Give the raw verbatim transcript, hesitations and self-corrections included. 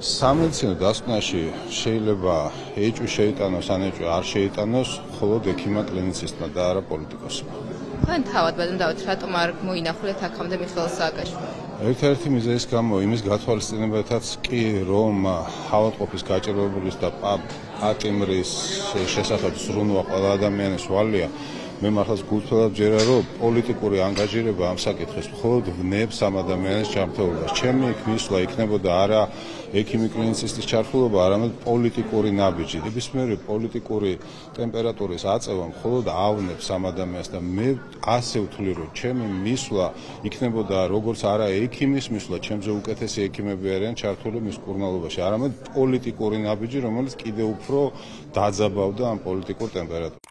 სამედიცინო დასკვნაში შეიძლება ეჭვი შეიტანოს ან ეჭვი არ შეიტანოს მხოლოდ ექიმმა კლინიცისტმა და არა პოლიტიკოსმა. თქვენ თავად ბატონდავთ, რატომ არ მოინახულეთ აქამდე მიხეილ სააკაშვილს? ერთ-ერთი მიზეზის გამო იმის გათვალისწინებათაც კი, რომ ავადმყოფის გაჭირვებულის და პატიმრის შესახებ ზრუნვა ყველა ადამიანის ვალია, მე მართლაც გულწრფელად ვჯერა, რომ პოლიტიკური ანგაჟირება ამ საკითხის მხოლოდ ვნებს ამ ადამიანის ჯანმრთელობას. ჩემი იქ მისვლა იქნებოდა არა ექიმი კლინიცისტის ჩართულობა, არამედ პოლიტიკური ნაბიჯი. ნებისმიერი პოლიტიკური ტემპერატურის აწევა მხოლოდ ავნებს ამ ადამიანს და მე ასე ვთვლი, რომ ჩემი მისვლა იქნებოდა როგორც არა ექიმის მისვლა, ჩემზე უკეთესი ექიმები არიან ჩართული მის მკურნალობაში, არამედ პოლიტიკური ნაბიჯი, რომელიც კიდევ უფრო დაძაბავდა ამ პოლიტიკურ ტემპერატურას.